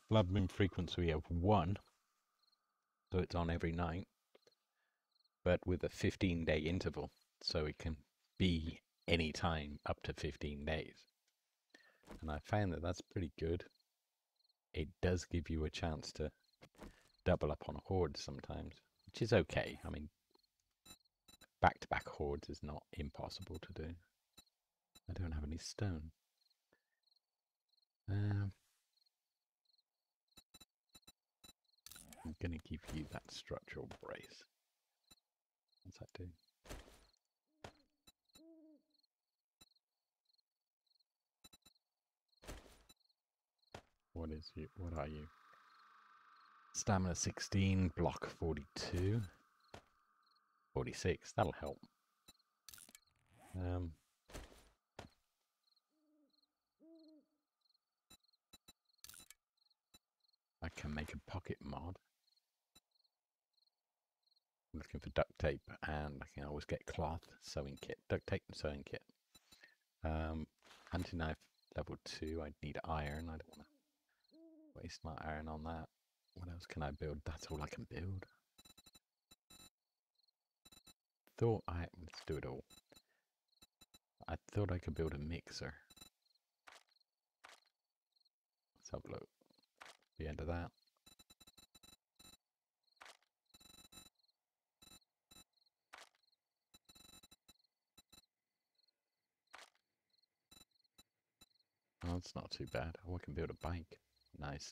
blood moon frequency of 1, so it's on every night, but with a 15-day interval, so it can be any time up to 15 days. And I found that that's pretty good. It does give you a chance to double up on hordes sometimes, which is okay. I mean, back-to-back hordes is not impossible to do. I don't have any stone. I'm going to give you that structural brace. What's that do? What is you? What are you? Stamina 16, block 42. 46, that'll help. I can make a pocket mod. I'm looking for duct tape, and I can always get cloth, sewing kit, duct tape and sewing kit. Hunting knife level 2, I need iron. I don't want to waste my iron on that. What else can I build? That's all I can build. Let's do it all. I thought I could build a mixer. Let's have a look. The end of that. Oh, that's not too bad. Oh, I can build a bike. Nice.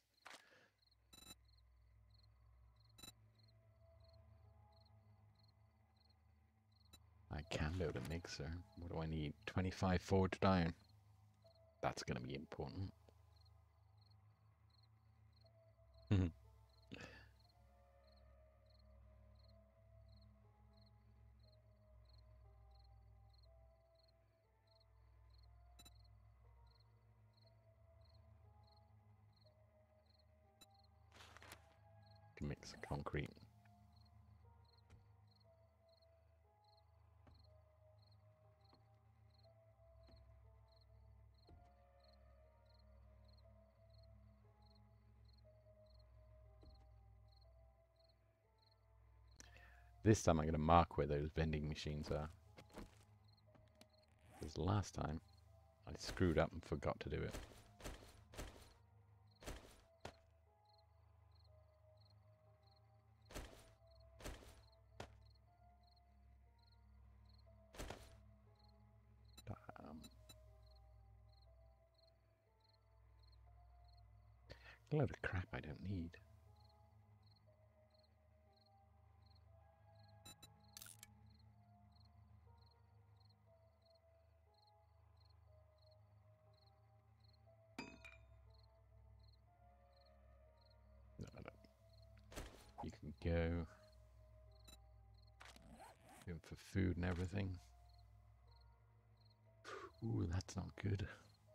I can build a mixer. What do I need? 25 forged iron. That's going to be important. Can mix concrete. This time I'm going to mark where those vending machines are. Because last time I screwed up and forgot to do it. A load of crap I don't need. No. You can go. Going for food and everything. Ooh, that's not good.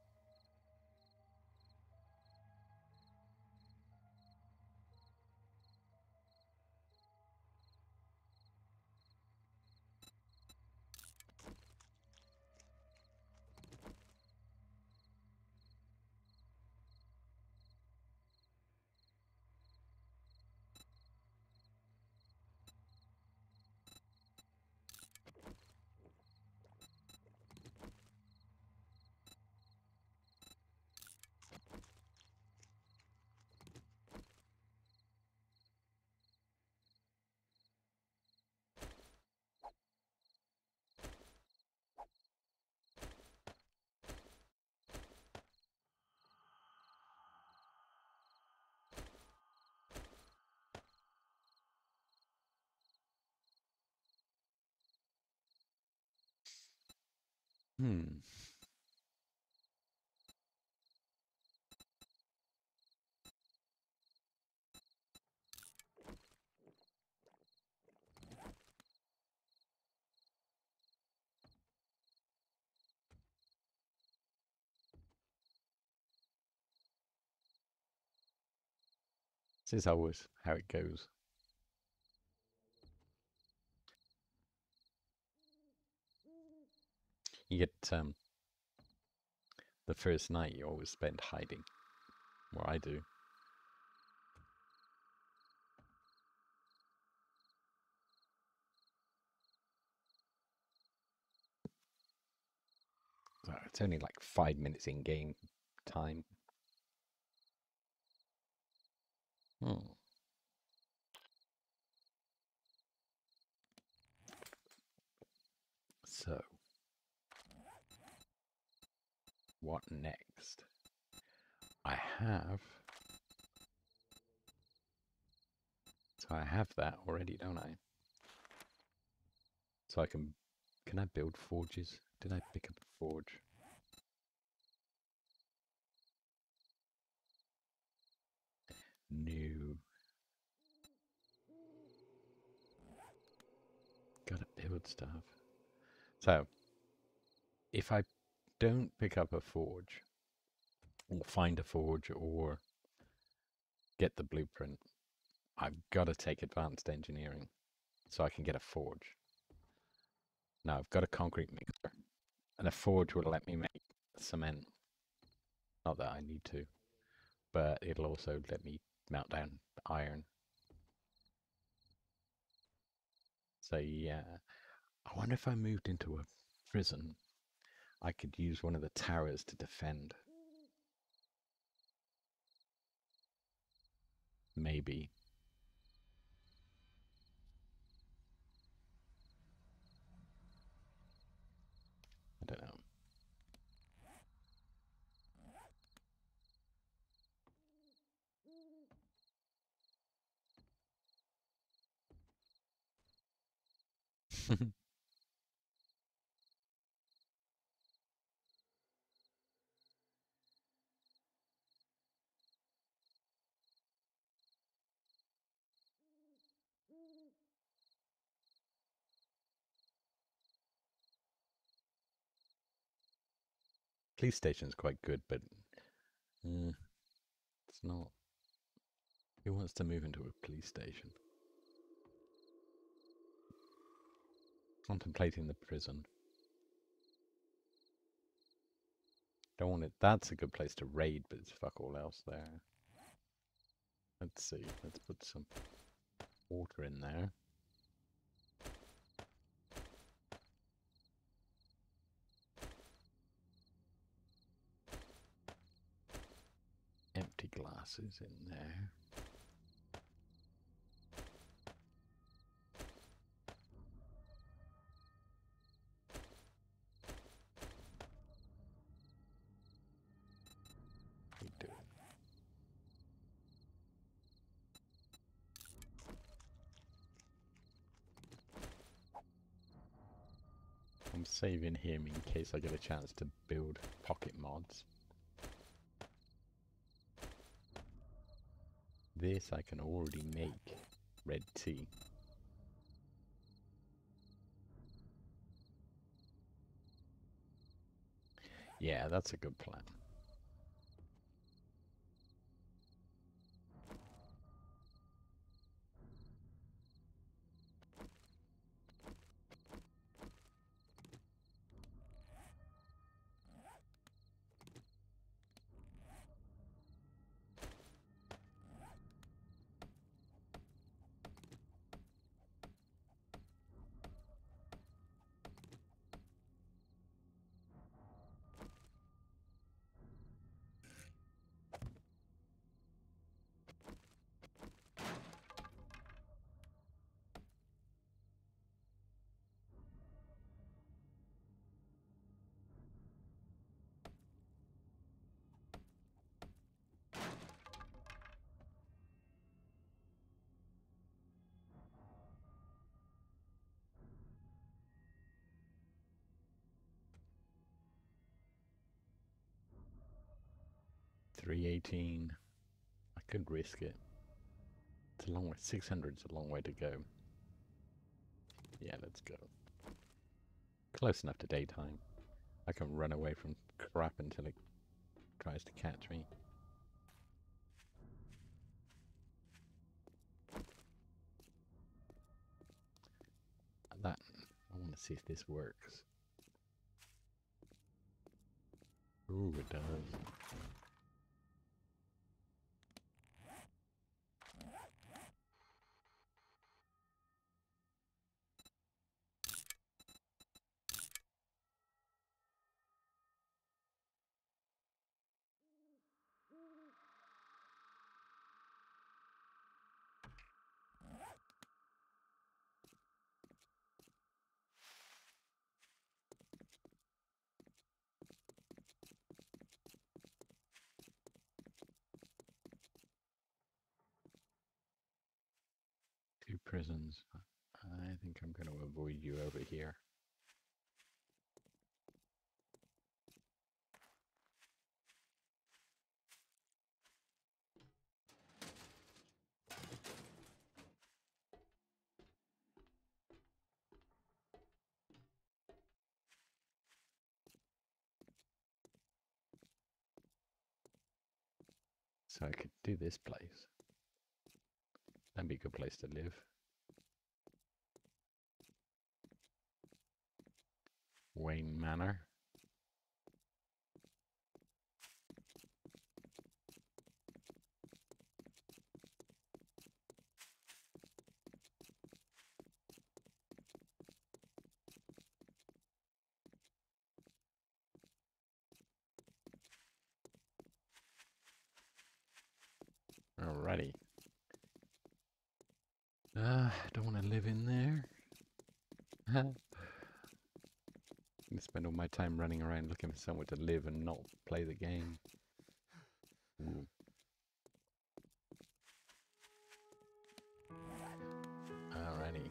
Hmm. This is always how it goes. You get the first night you always spend hiding. Well, I do. It's only like 5 minutes in game time. So, what next? I have that already, don't I? So can I build forges? Did I pick up a forge? No. Gotta build stuff. So, if I don't pick up a forge, or find a forge, or get the blueprint, I've got to take advanced engineering so I can get a forge. Now, I've got a concrete mixer, and a forge will let me make cement. Not that I need to, but it'll also let me melt down iron. So yeah, I wonder if I moved into a prison, I could use one of the towers to defend. Maybe. I don't know. Police station's quite good, but it's not. Who wants to move into a police station? Contemplating the prison. Don't want it. That's a good place to raid, but it's fuck all else there. Let's see. Let's put some water in there. Empty glasses in there. We do. I'm saving him in case I get a chance to build pocket mods. This I can already make red tea. Yeah, that's a good plan. $318. I could risk it. It's a long way. 600 is a long way to go. Yeah, let's go. Close enough to daytime. I can run away from crap until it tries to catch me. That, I want to see if this works. Ooh, it does. 2 prisons. I think I'm going to avoid you over here. So I could do this place. That'd be a good place to live. Wayne Manor. Alrighty. I don't want to live in there. I'm gonna spend all my time running around looking for somewhere to live and not play the game. Ooh. Alrighty.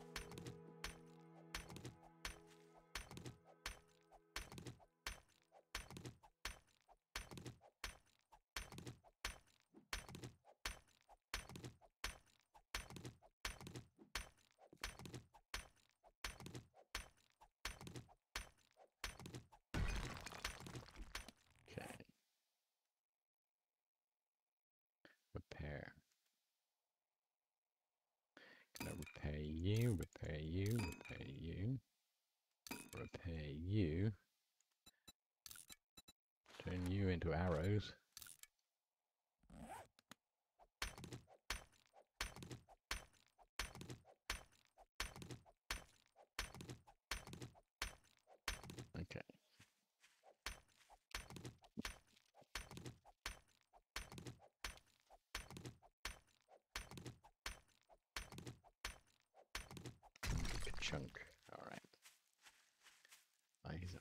Repair. Gonna repair you, repair you, repair you, repair you. Turn you into arrows. Okay. Chunk. All right. He's a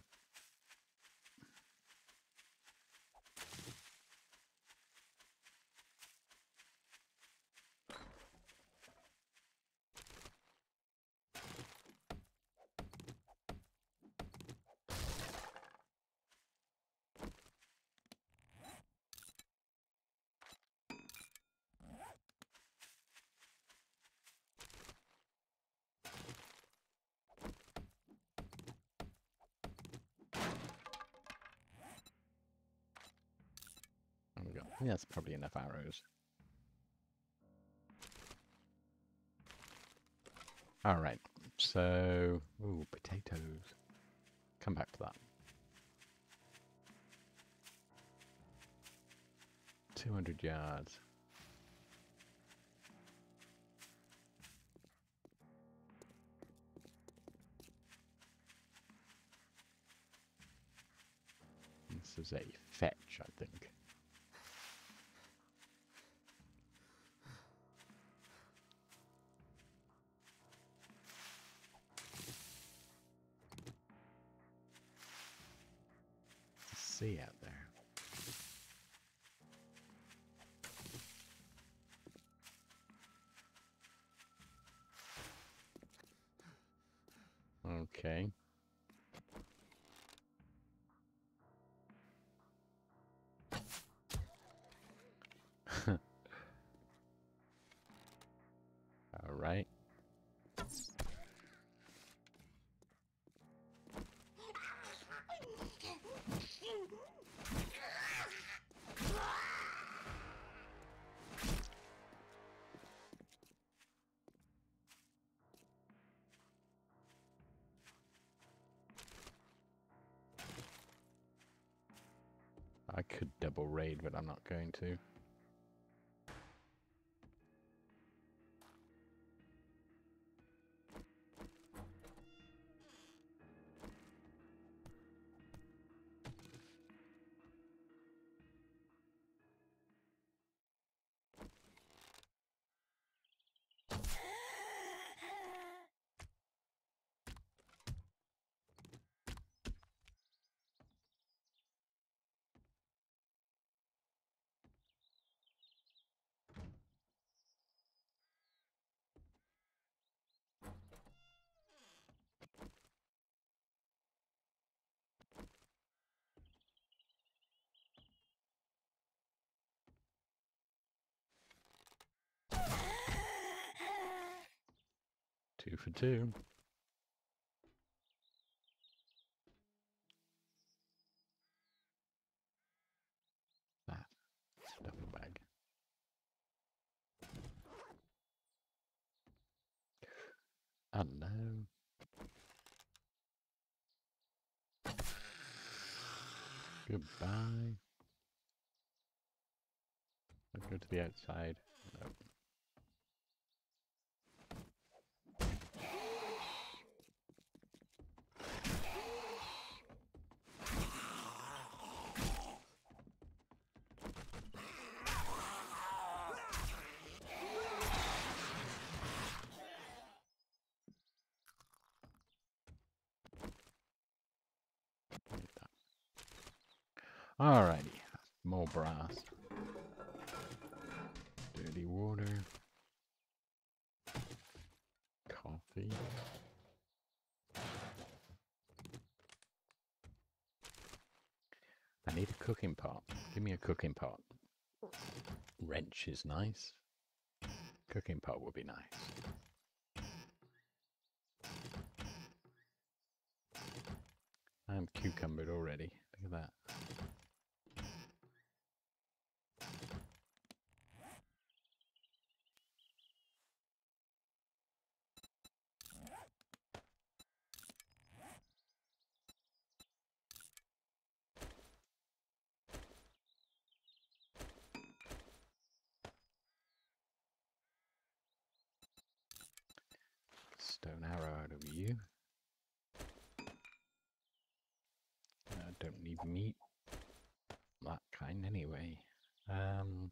yeah, that's probably enough arrows. All right. So, ooh, potatoes. Come back to that. 200 yards. This is a fetch, I think. See out there. Okay. All right. I could double raid, but I'm not going to. 2 for 2. That duffel bag. Hello. Goodbye. Let's go to the outside. No. Alrighty, more brass. Dirty water. Coffee. I need a cooking pot. Give me a cooking pot. Wrench is nice. Cooking pot would be nice. I'm cucumbered already. Look at that. Stone arrow out of you. I don't need meat. That kind anyway. Don't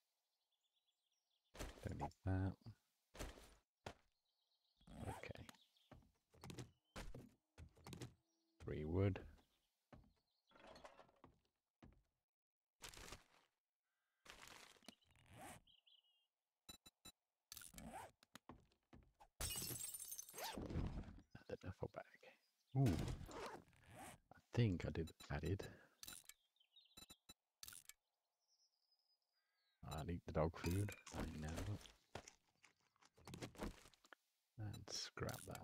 need that. Okay. 3 wood. The duffel bag. Ooh. I think I added. I'll eat the dog food. I know. And scrap that.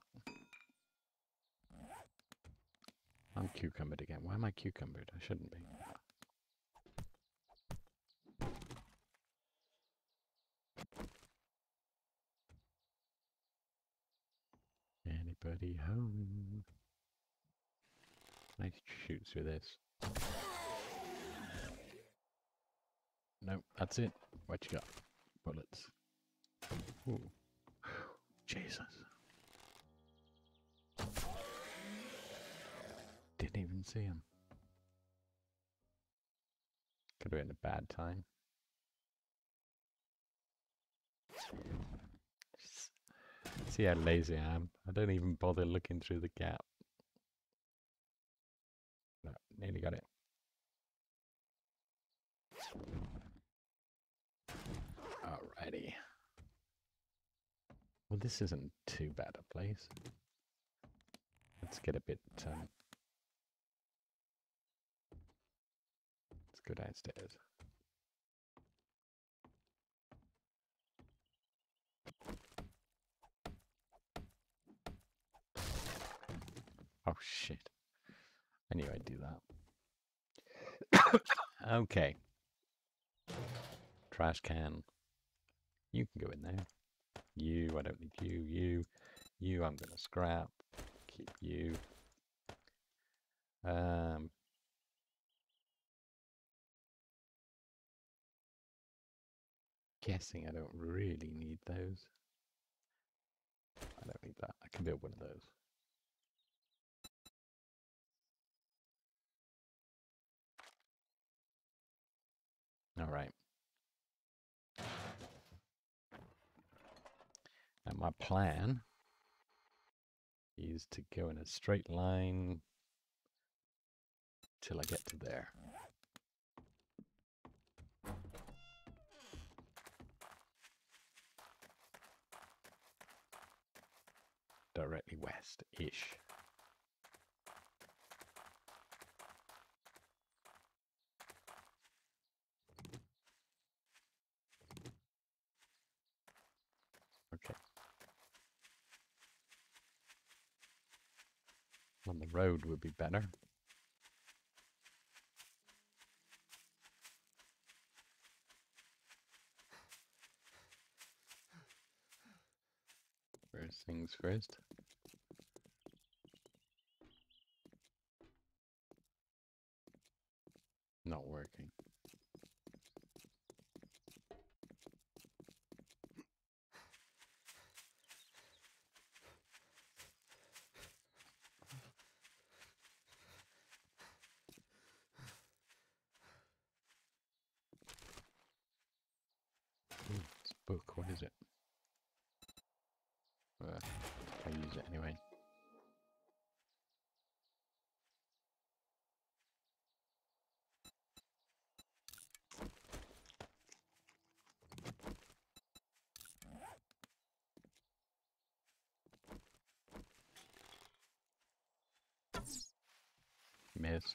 I'm cucumbered again. Why am I cucumbered? I shouldn't be. Anybody home? I shoot through this. Nope, that's it. What you got? Bullets. Ooh. Jesus. Didn't even see him. Could have been a bad time. See how lazy I am. I don't even bother looking through the gap. No, nearly got it. Alrighty. Well, this isn't too bad a place. Let's get a bit, let's go downstairs. Oh, shit. I knew I'd do that. Okay. Trash can. You can go in there. You, I don't need you. You, I'm going to scrap. Keep you. Guessing I don't really need those. I don't need that. I can build one of those. All right. And my plan is to go in a straight line till I get to there. Directly west-ish. Okay. On the road would be better. First things first. Not working. Ooh, it's a book. What is it? I use it anyway. Missed.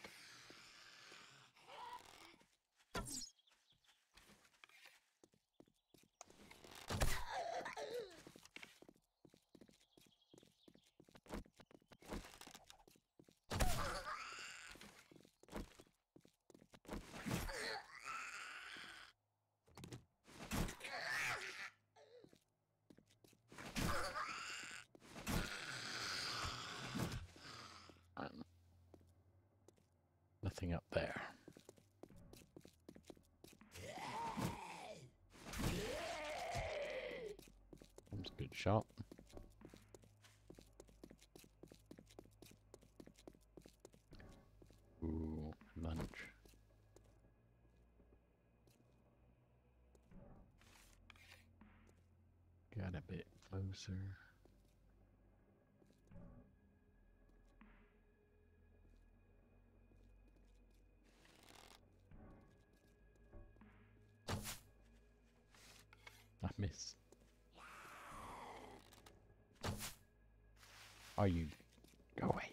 Nothing up there. That's a good shot. Ooh, lunch. Got a bit closer. I miss. Are you? Go away.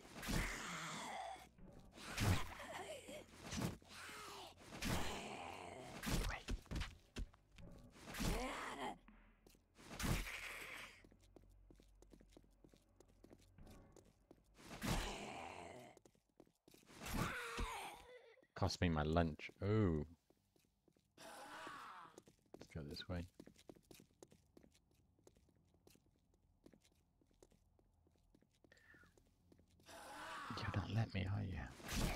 Cost me my lunch. Oh. Let's go this way. You don't let me, are you?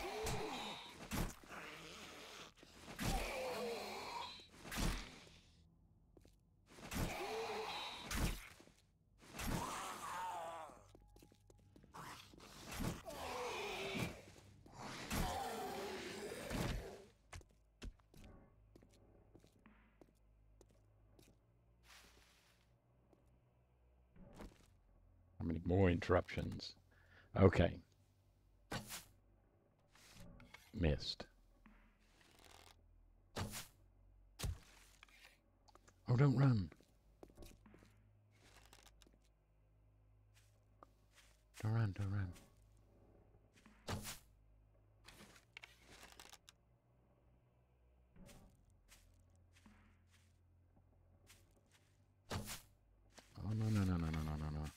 How many more interruptions? Okay. Missed. Oh, don't run. Don't run, don't run. Oh, no, no, no, no, no, no, no, no.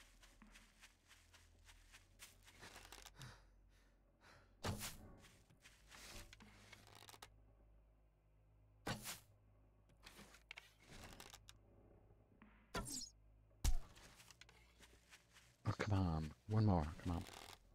Oh, come on. One more. Come on.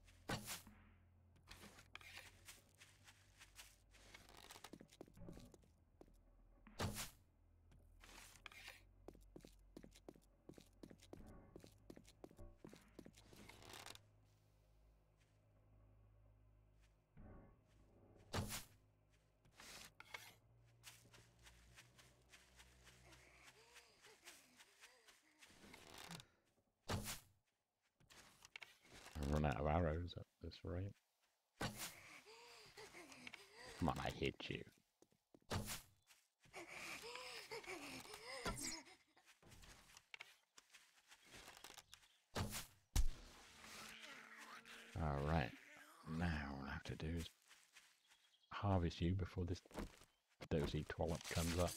I'll run out of arrows at this rate. Come on, I hit you. Alright. Now all I have to do is harvest you before this dozy twallop comes up.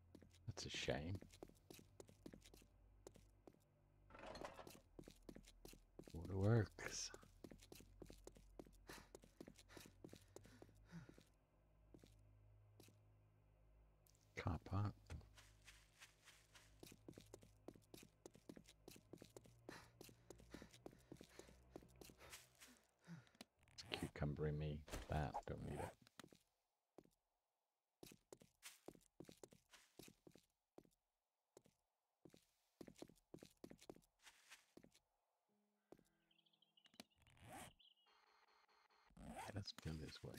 That's a shame. Waterworks. Car park. Cucumber in me. That, don't need it. Let's go this way.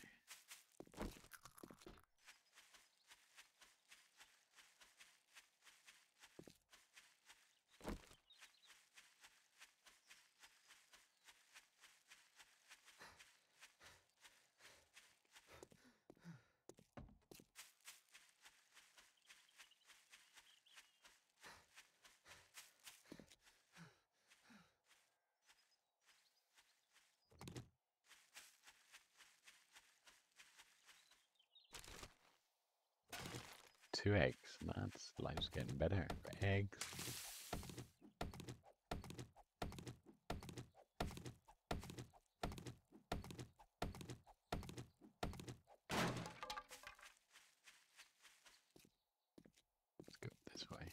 Two eggs. That's life's getting better. Eggs. Let's go this way.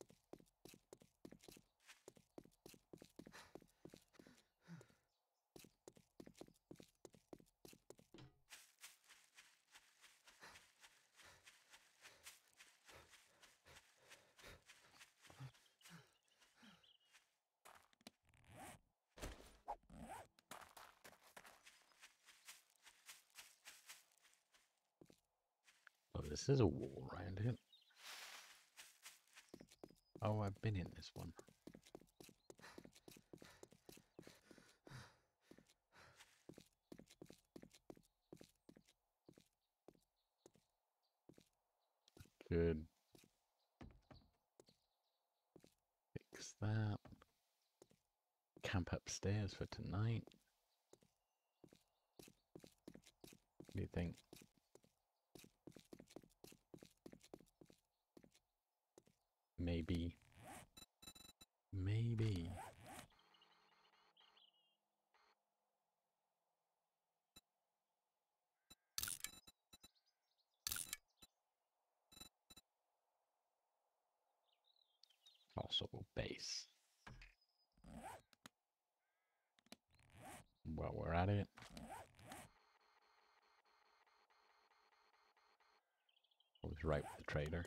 Oh, this is a wall around it. Oh, I've been in this one. Good. Fix that. Camp upstairs for tonight. What do you think? Maybe. Maybe. Possible base. Well, we're at it. I was right with the trader.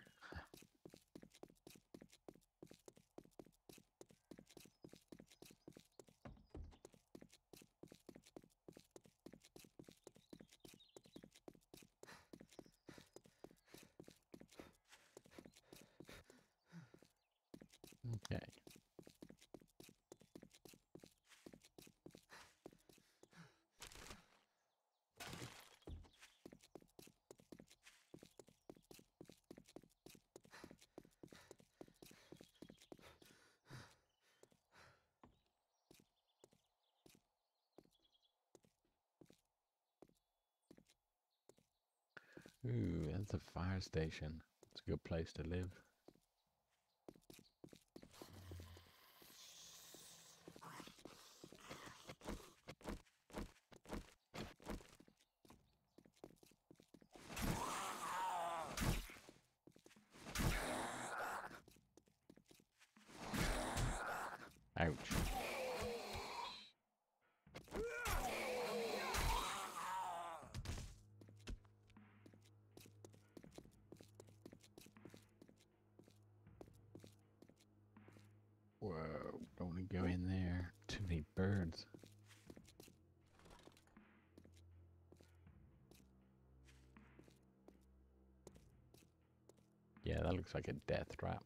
Okay. Ooh, that's a fire station. It's a good place to live. Ouch. Whoa, don't want to go in there. Too many birds. Yeah, that looks like a death trap.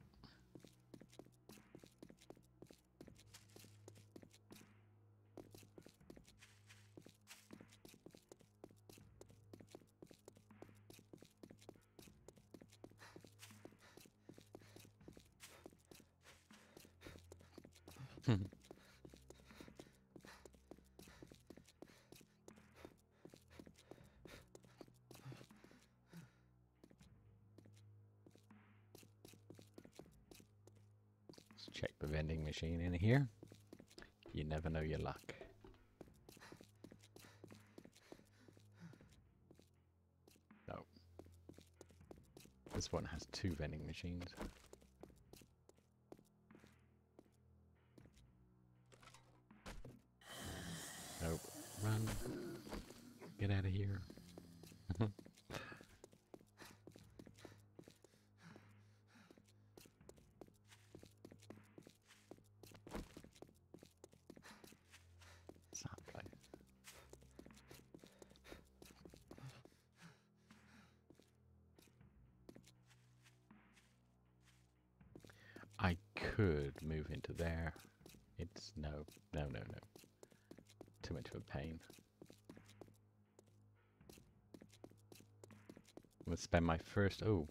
Let's check the vending machine in here. You never know your luck. No. This one has 2 vending machines. Nope. Run. Get out of here. I could move into there. It's no. Too much of a pain. I'm gonna spend my first. Oh.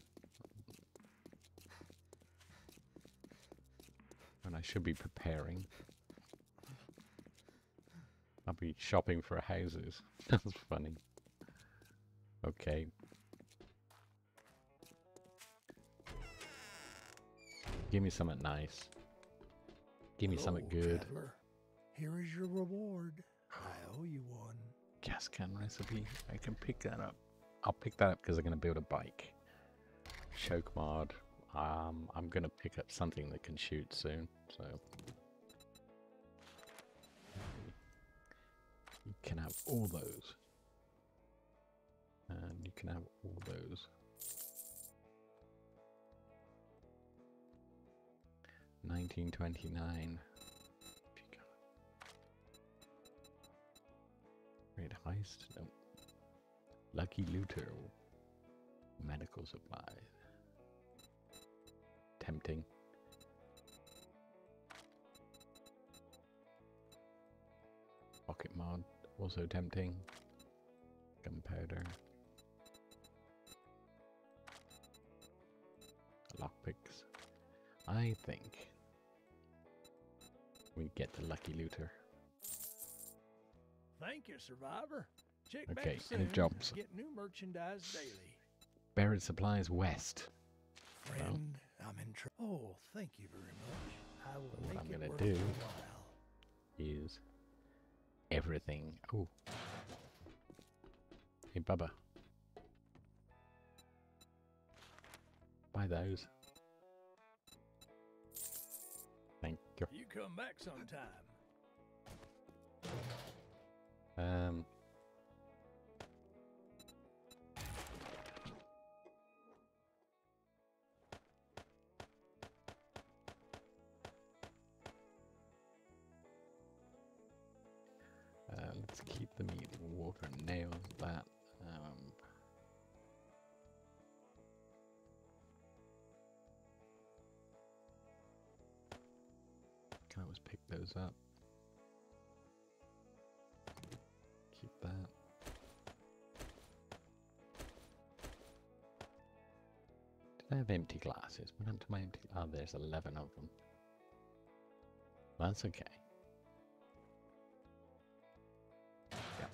And I should be preparing. I'll be shopping for houses. That's funny. Okay. Give me something nice. Give me something good. Traveler. Here is your reward. I owe you one. Gas can recipe. I can pick that up. I'll pick that up because I'm going to build a bike. Choke mod. I'm going to pick up something that can shoot soon. So you can have all those. And you can have all those. 1929. Great heist. Nope. Lucky looter. Medical supplies. Tempting. Pocket mod. Also tempting. Gunpowder. Lockpicks. I think we get the lucky looter. Thank you, survivor. Check Okay, back soon. any jobs? Get new merchandise daily. Buried supplies west. Friend, I'm in trouble. Oh, thank you very much. I will What make I'm it gonna worth do your while. is everything. Oh, hey Bubba, buy those. Thank you. You come back sometime. Let's keep the meat, water, and nails. That. Can always pick those up. Keep that. Did I have empty glasses? What happened to my empty? Oh, there's 11 of them. That's okay. Yep.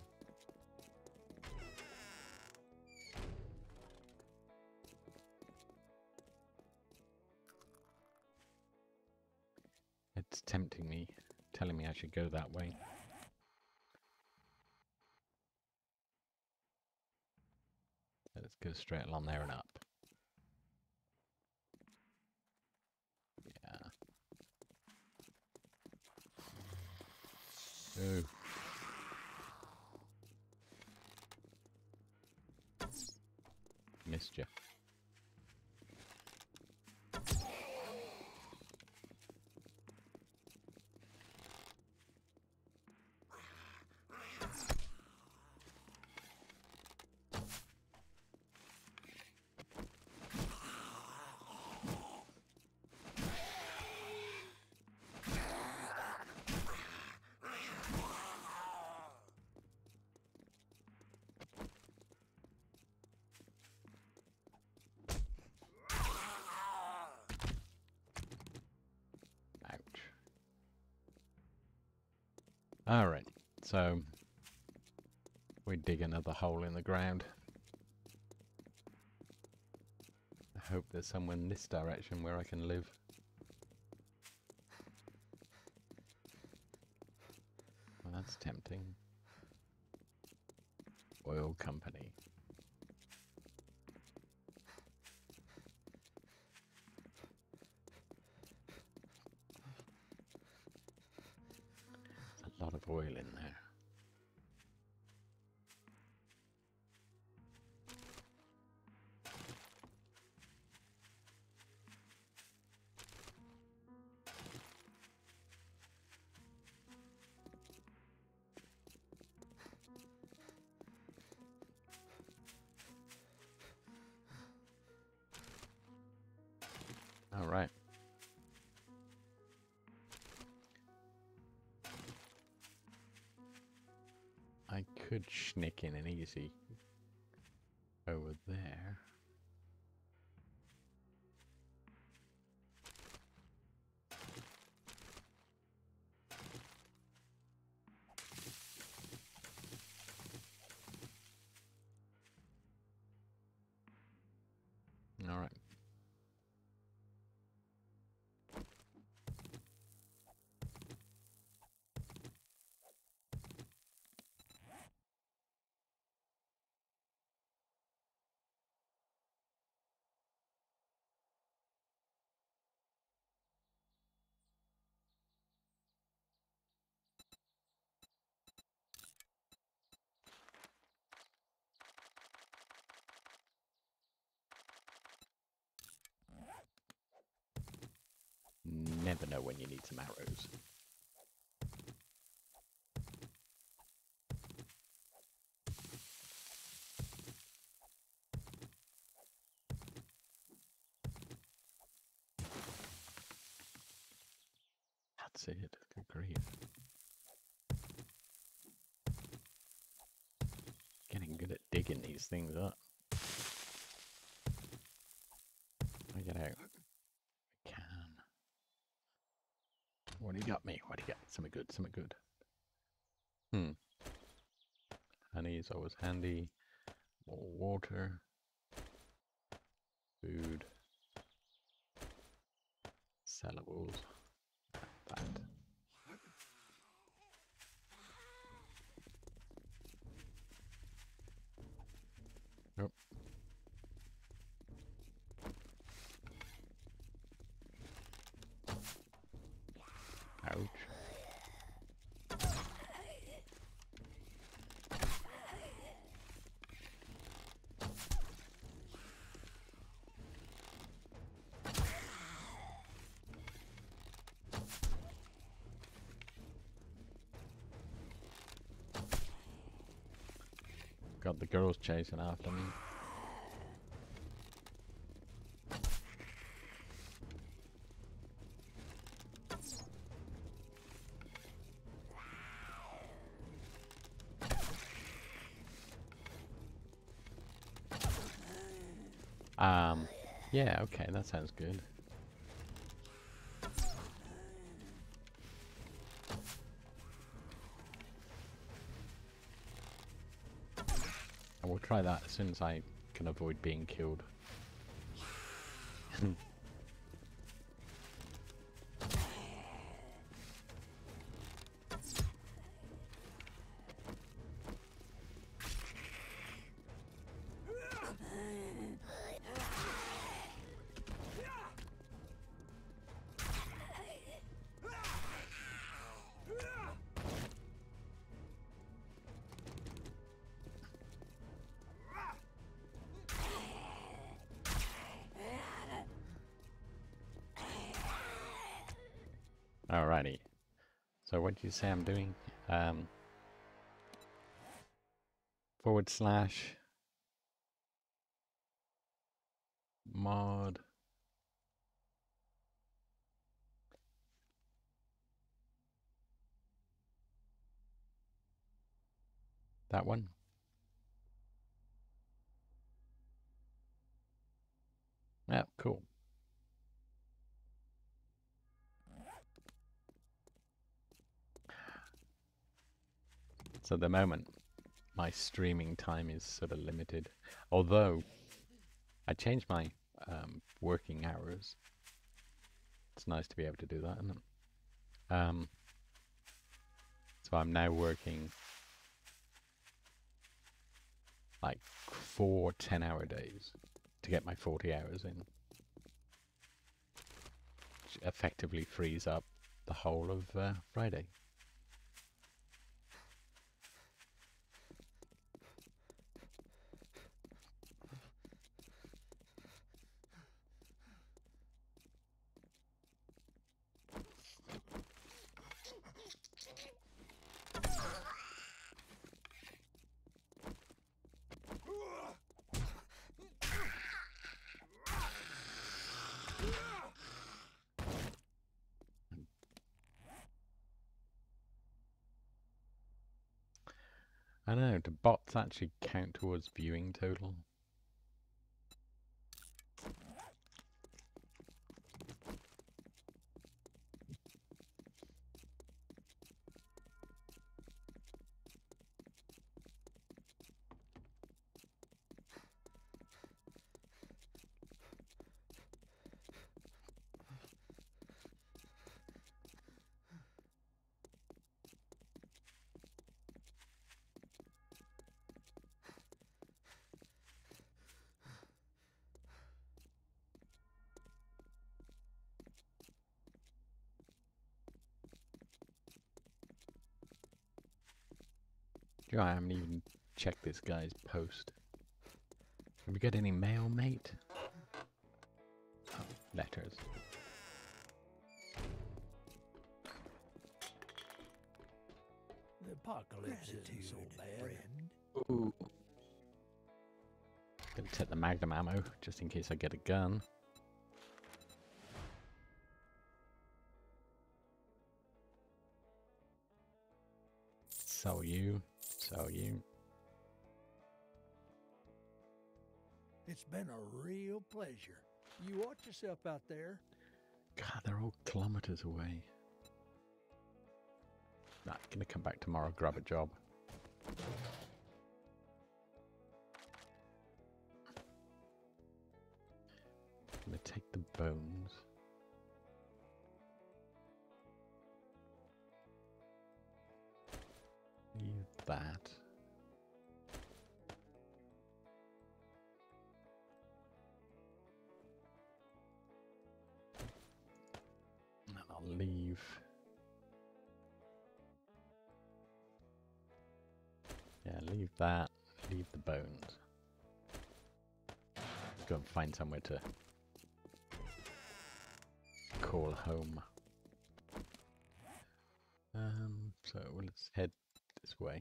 It's tempting me, telling me I should go that way. Let's go straight along there and up. Yeah. Oh. Missed you. Alright, so we dig another hole in the ground. I hope there's somewhere in this direction where I can live. That's tempting. Oil company. There's a lot of oil in there. All right. I could sneak in an easy over there. All right. Never know when you need some arrows. That's it. Good grief. Getting good at digging these things up. I get out. I can. What do you got me? What do you got? Something good, something good. Honey is always handy. More water. Food. Sellables. That. Nope. Ouch. Got the girls chasing after me. Yeah, okay, that sounds good. I will try that as soon as I can avoid being killed. Alrighty. So what did you say I'm doing? / mod that one. Yeah, cool. So at the moment, my streaming time is sort of limited. Although, I changed my working hours. It's nice to be able to do that, isn't it? So I'm now working like 4 10-hour days to get my 40 hours in. Which effectively frees up the whole of Friday. I don't know, do bots actually count towards viewing total? You know, I haven't even checked this guy's post. Have we got any mail, mate? Oh, letters. The apocalypse isn't so bad. Friend. Ooh. Gonna take the magnum ammo, just in case I get a gun. So you. It's been a real pleasure. You watch yourself out there. God, they're all kilometers away. Nah, gonna come back tomorrow, grab a job. Gonna take the bones. Leave that. And I'll leave. Yeah, leave that. Leave the bones. Go and find somewhere to call home. So let's head this way.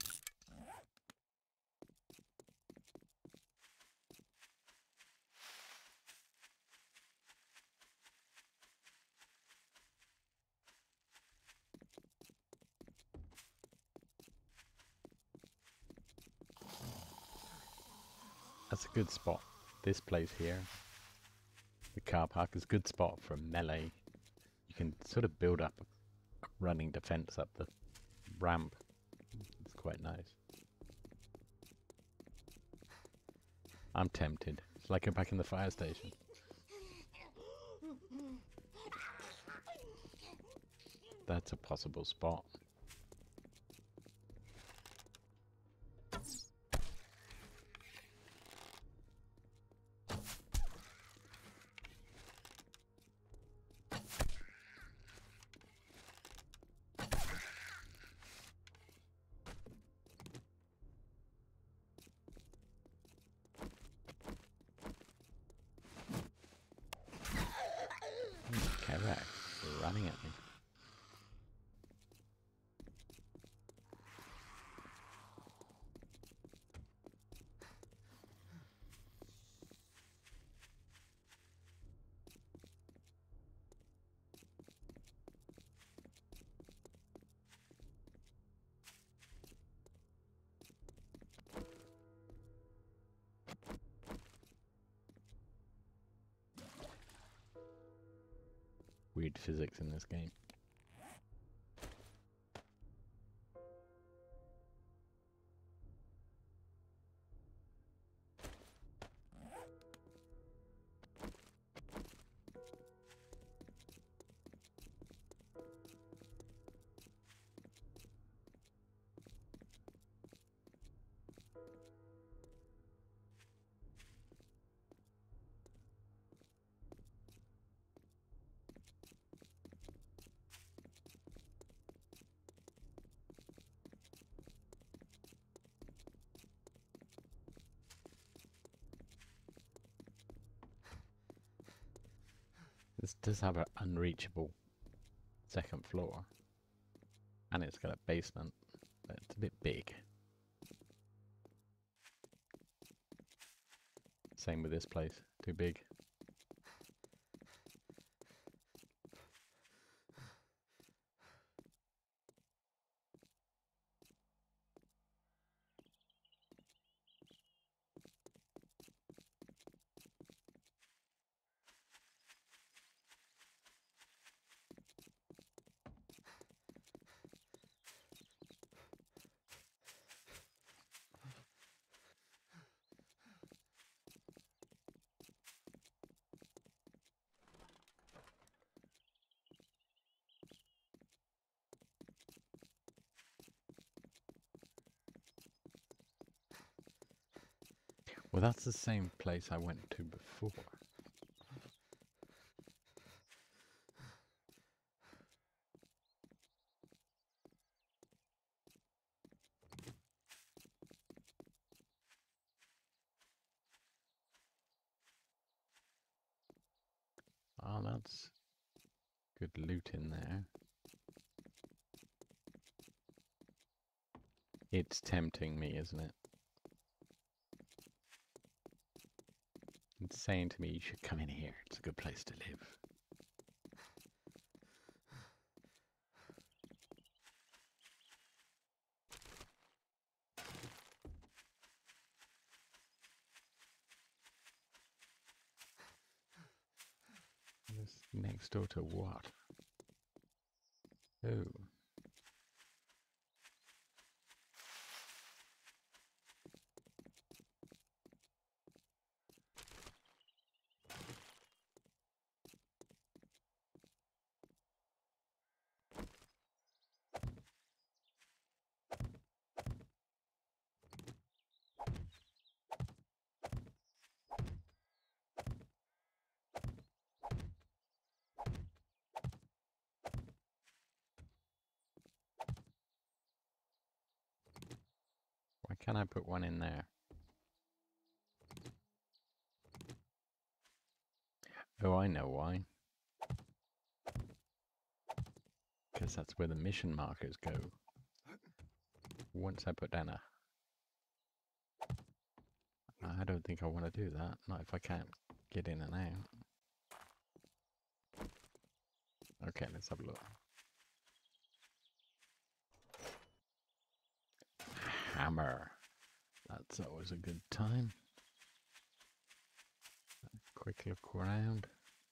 That's a good spot. This place here, the car park, is a good spot for melee. You can sort of build up a running defense up the ramp. It's quite nice. I'm tempted. It's like I'm back in the fire station. That's a possible spot. Correct. Running at me. Weird physics in this game. This does have an unreachable second floor. And it's got a basement, but it's a bit big. Same with this place, too big. Well, that's the same place I went to before. Oh, that's good loot in there. It's tempting me, isn't it? It's saying to me, you should come in here. It's a good place to live. This next door to what? Oh. Why can't I put one in there? Oh, I know why. Because that's where the mission markers go. Once I put down a... I don't think I want to do that. Not if I can't get in and out. Okay, let's have a look. Hammer. That's always a good time. Quick look around.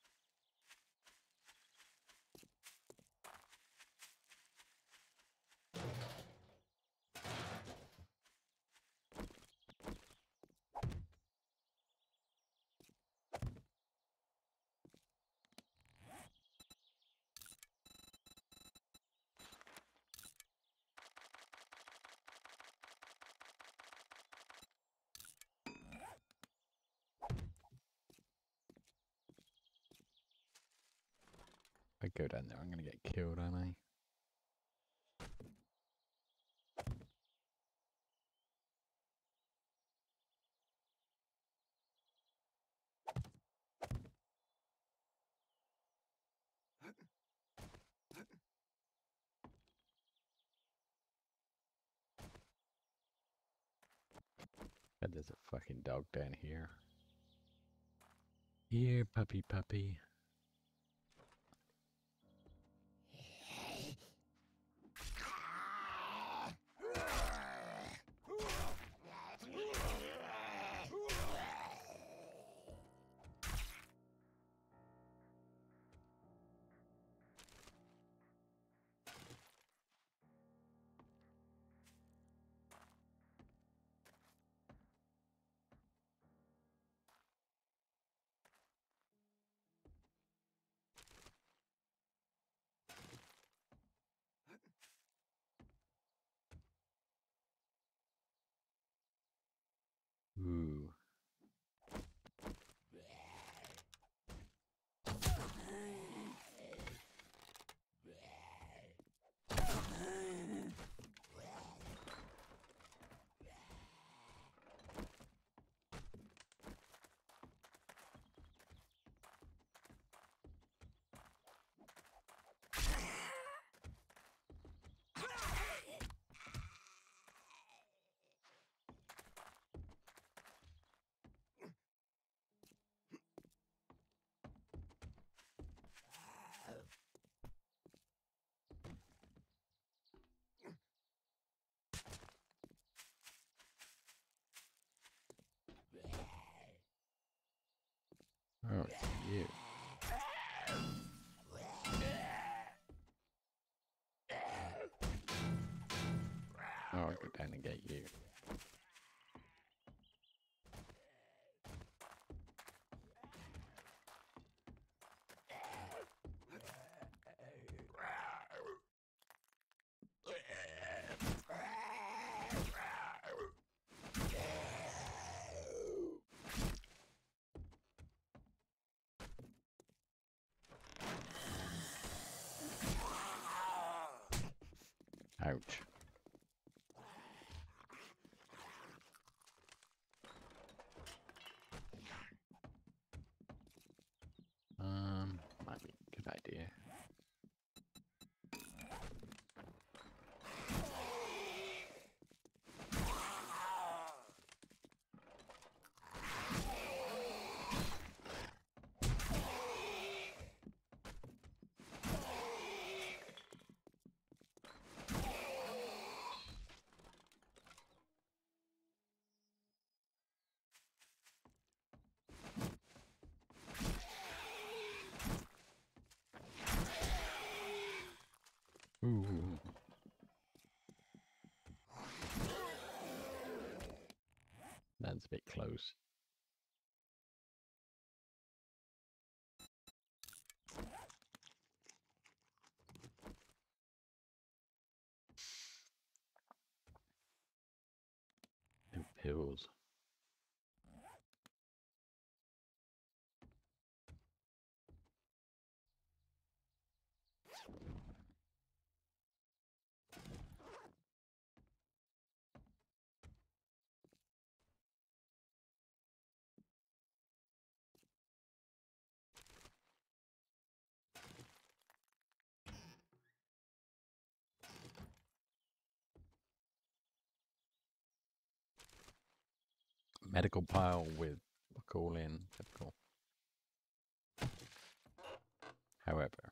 If I go down there, I'm going to get killed, aren't I? Bet there's a fucking dog down here. Here, puppy, puppy. Ooh. down and get you. Ouch. Might be a good idea. Ooh. That's a bit close. No pills. Medical pile with call in typical. However,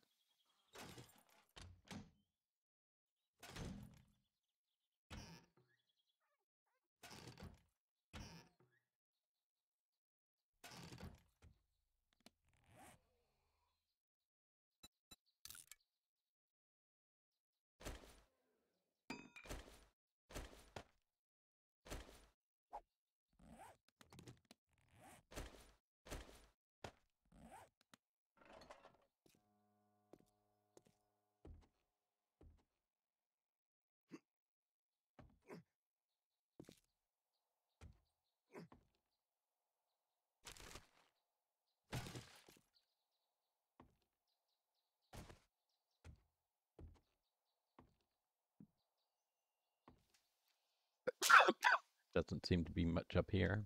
doesn't seem to be much up here.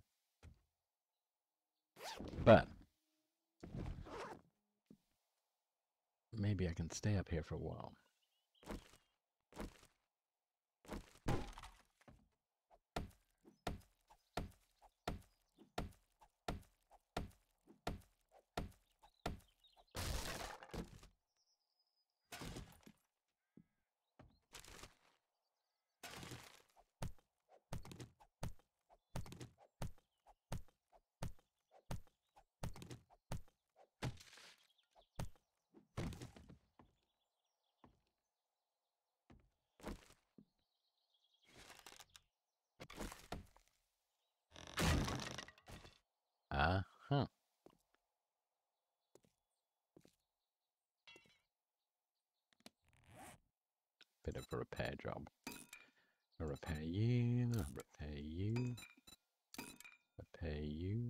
But maybe I can stay up here for a while. Uh-huh. Bit of a repair job. I'll repair you, I'll repair you, repair you.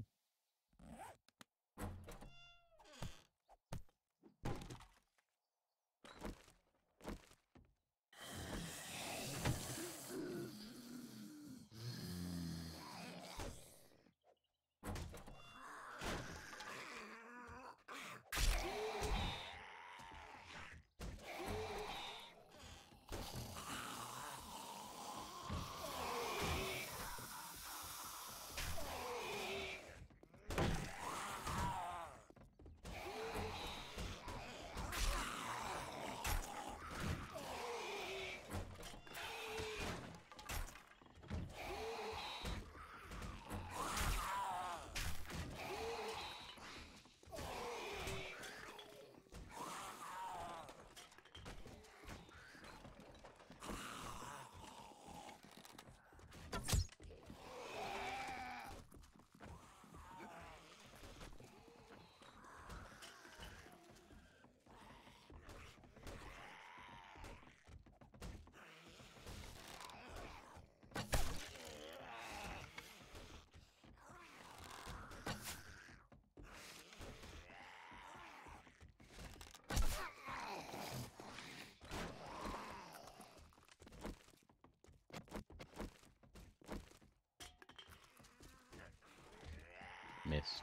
Missed.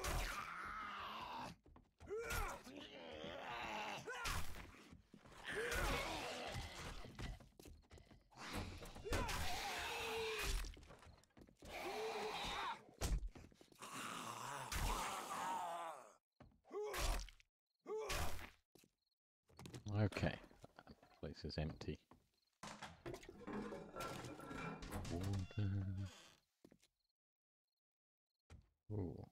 Okay, place is empty. Water. Ooh.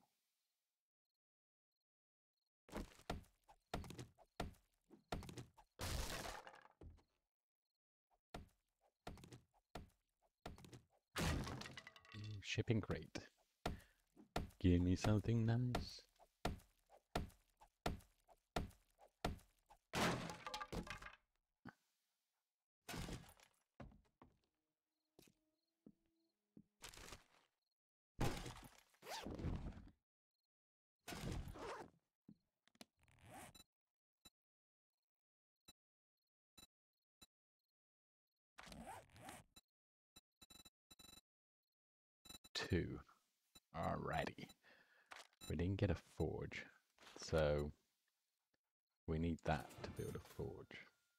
Shipping crate. Give me something nice. Two. Alrighty. We didn't get a forge, so we need that to build a forge.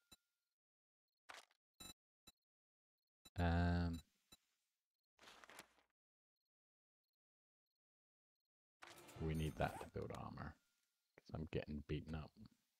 We need that to build armor, because I'm getting beaten up.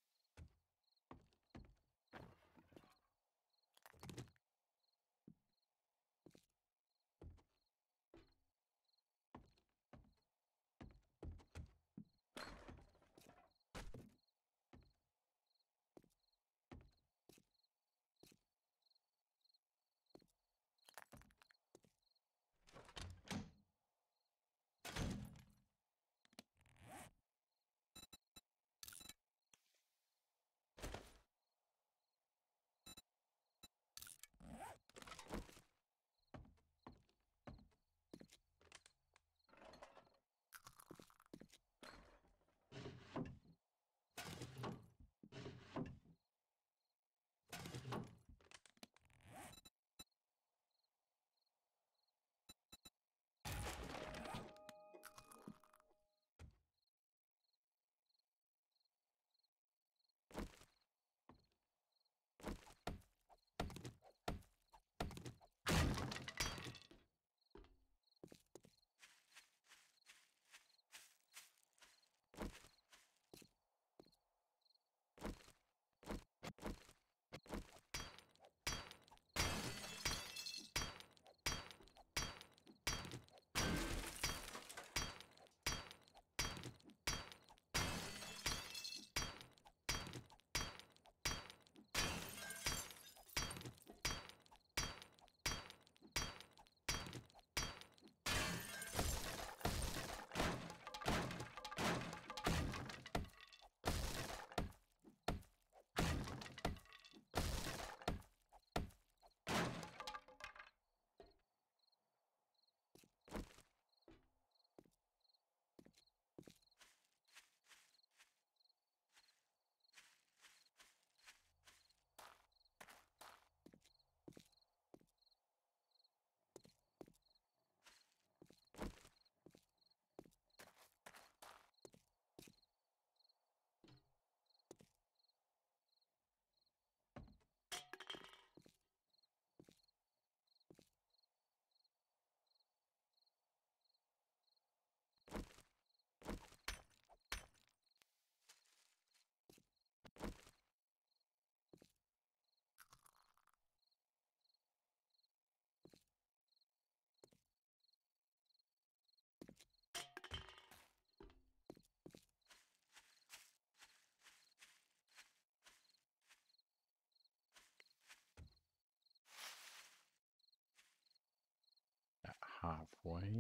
Halfway.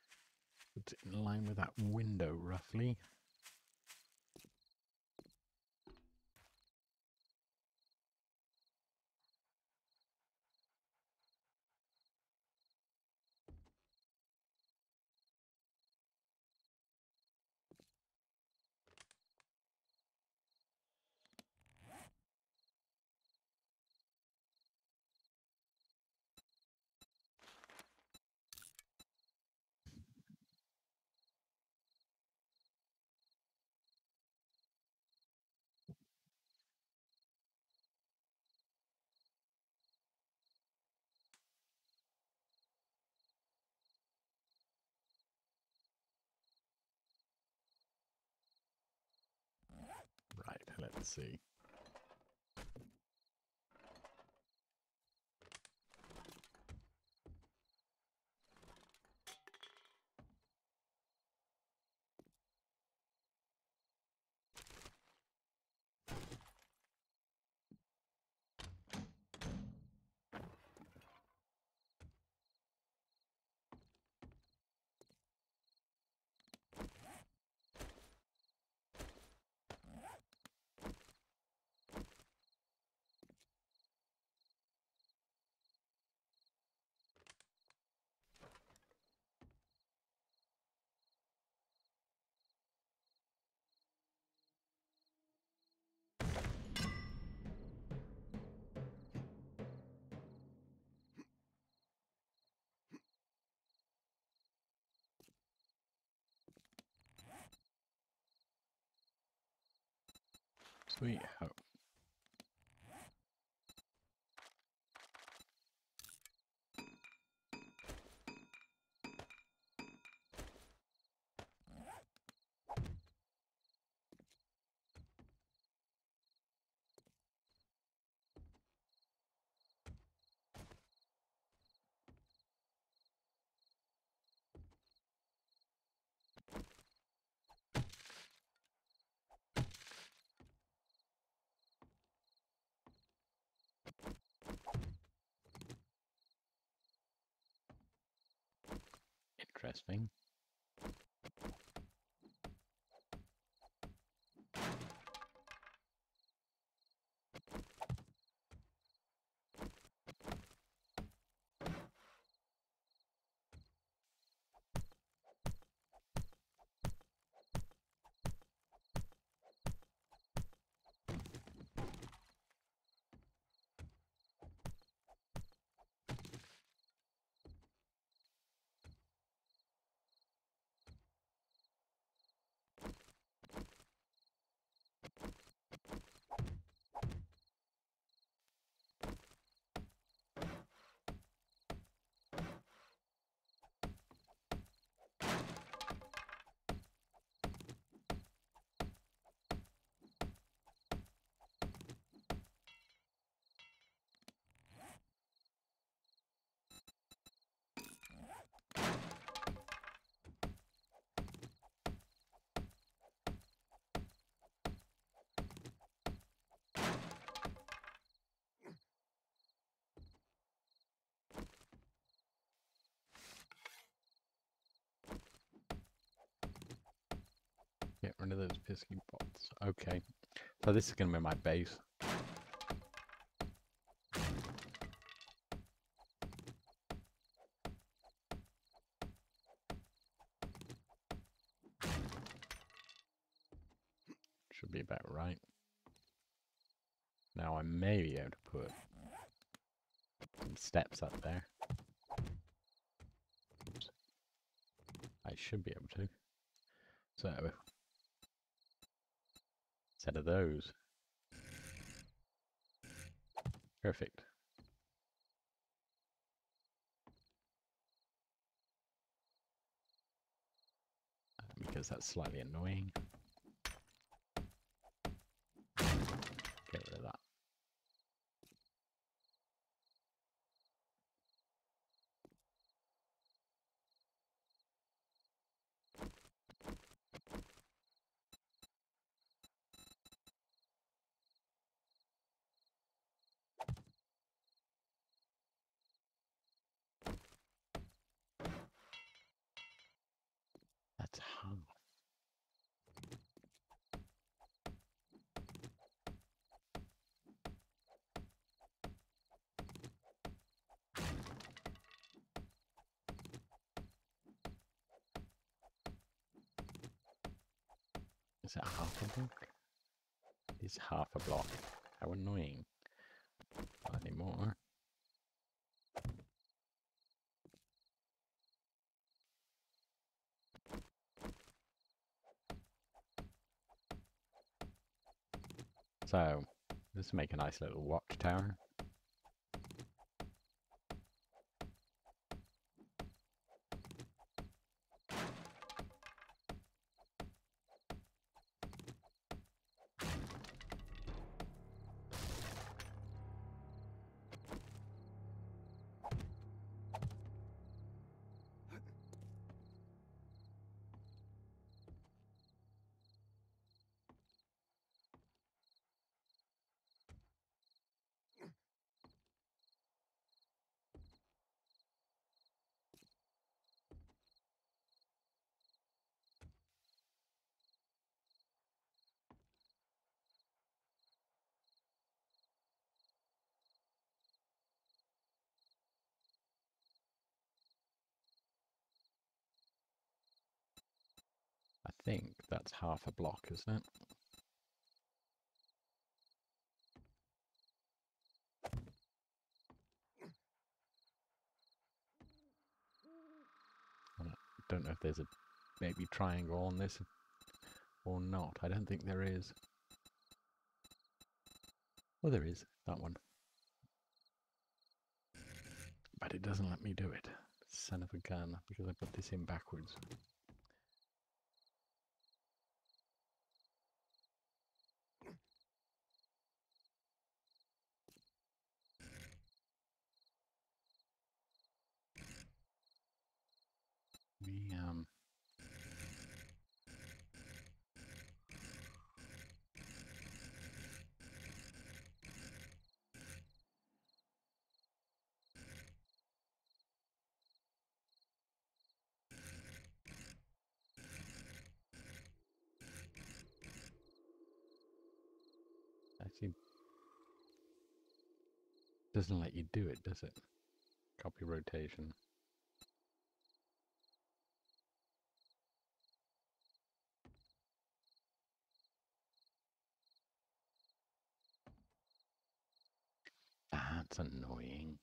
It's in line with that window, roughly. Let's see. Sweet hope. Interesting. Get rid of those pesky bots. Okay. So this is going to be my base. Should be about right. Now I may be able to put some steps up there. Oops. I should be able to. So, instead of those. Perfect. Because that's slightly annoying. Get rid of that. That's half. Is that half a block? It's half a block. How annoying. Not anymore. So, this will make a nice little watchtower. think that's half a block, isn't it? I don't know if there's a maybe triangle on this or not. I don't think there is. Well, there is, that one. But it doesn't let me do it. Son of a gun, because I put this in backwards. We, actually doesn't let you do it, does it? Copy rotation. That's annoying.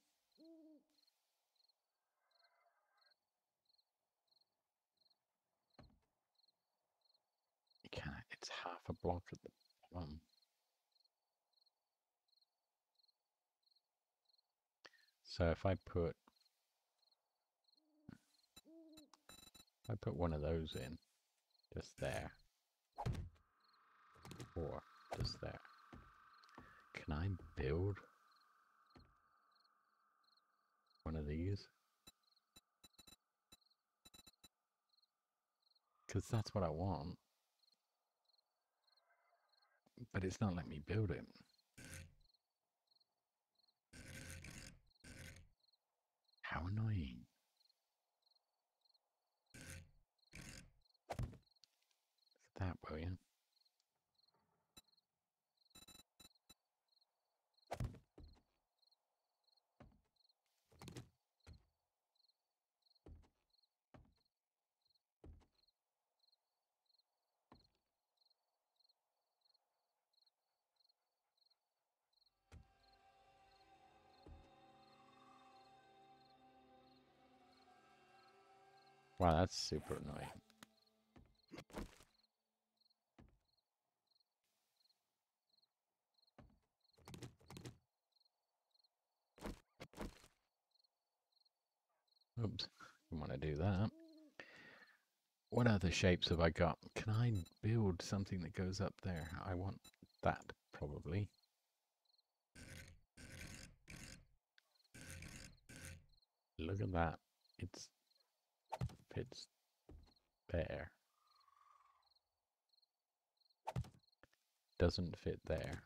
You can't, it's half a block at the bottom. So if I put one of those in, just there, or just there, can I build one of these? Because that's what I want. But it's not letting me build it. How annoying. That, will you? Wow, that's super annoying. Oops, didn't want to do that. What other shapes have I got? Can I build something that goes up there? I want that, probably. Look at that. It fits there. Doesn't fit there.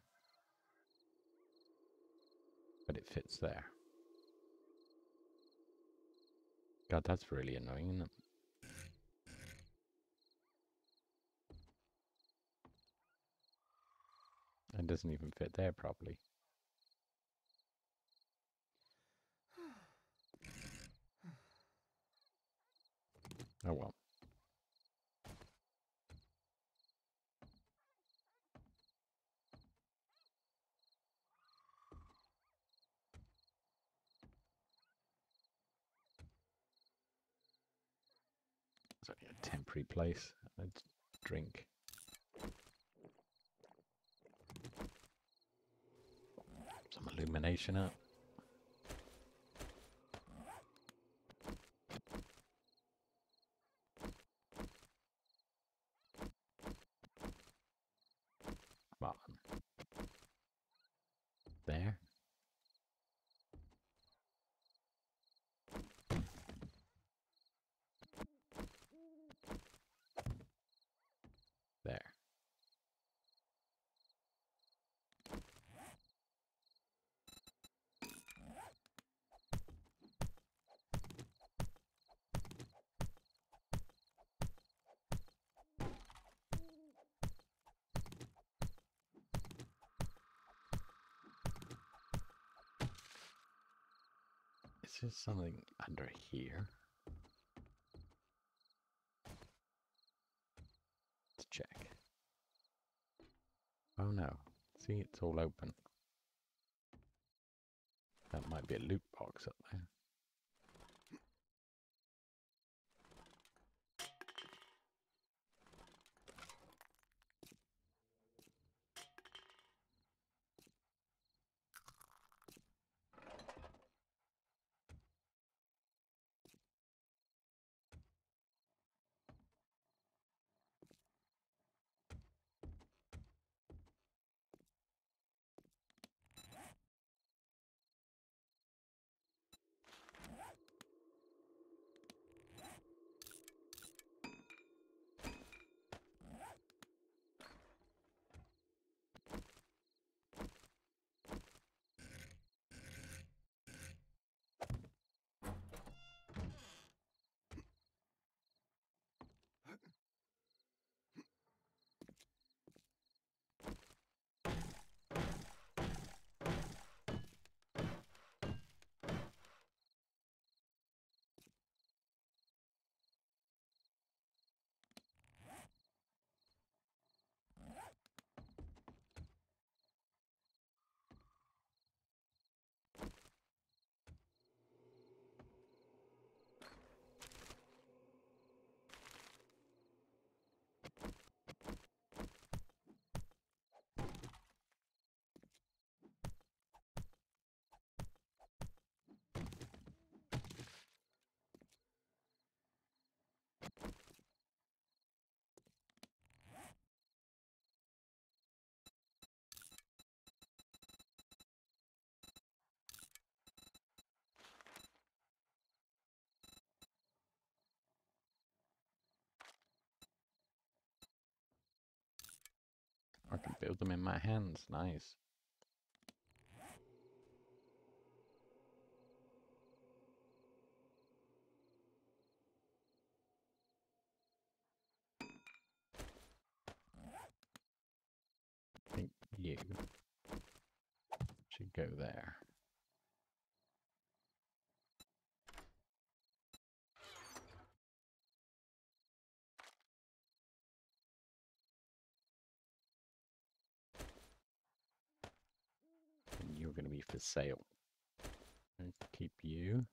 But it fits there. God, that's really annoying, isn't it? It doesn't even fit there properly. Oh well. It's only a temporary place. Let's drink. Some illumination up. Come on. There. There. Is there something under here? Let's check. Oh no. See, it's all open. That might be a loot box up there. I can build them in my hands. Nice. I think you should go there. And you're going to be for sale. I'll keep you.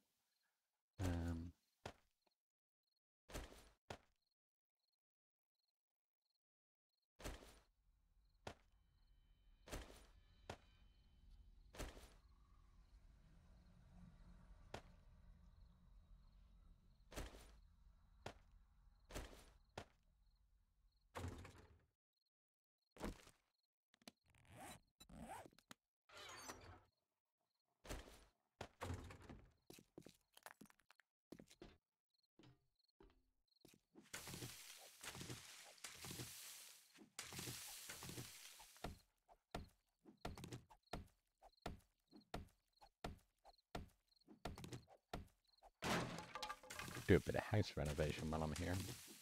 Do a bit of house renovation while I'm here.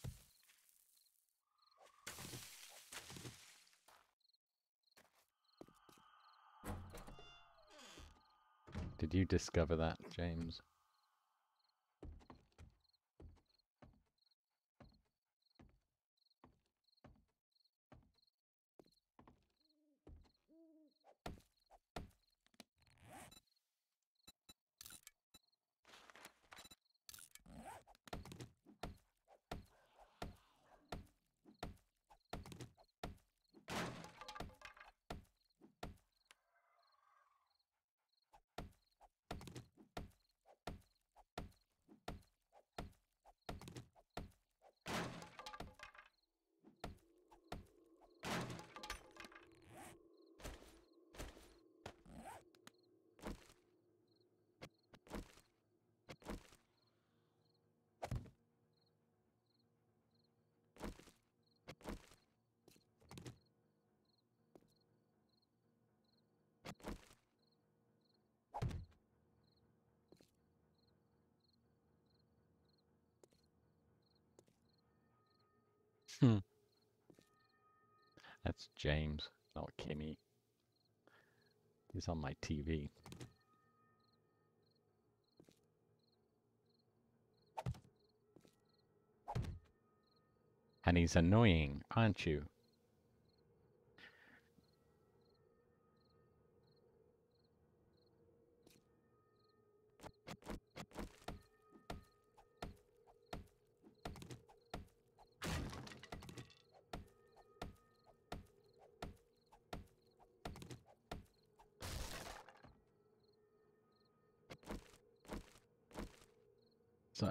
Did you discover that, James? That's James, not Kimmy. He's on my TV. And he's annoying, aren't you? So.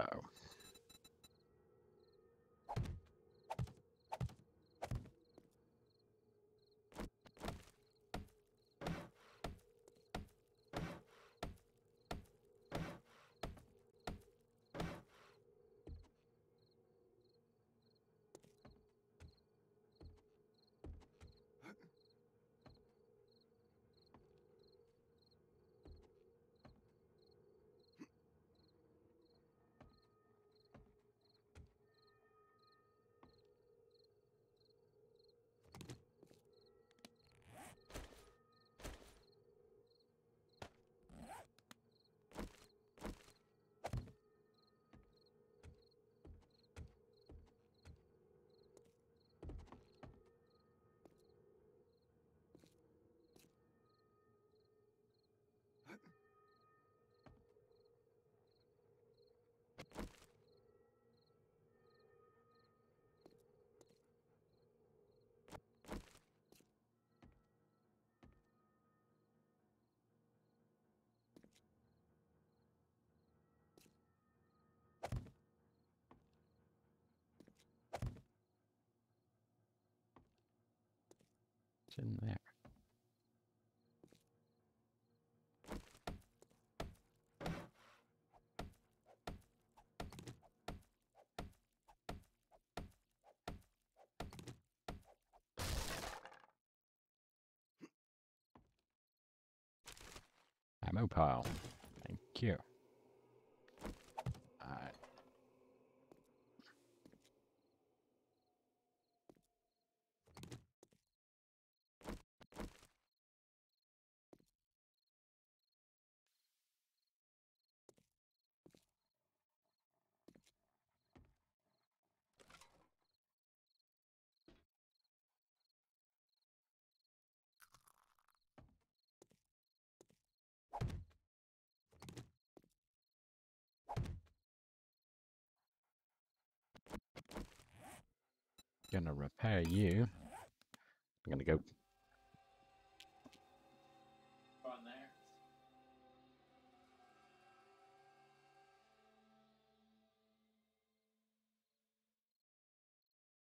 It's in there. Ammo pile. Thank you. Alright. Gonna repair you. I'm gonna go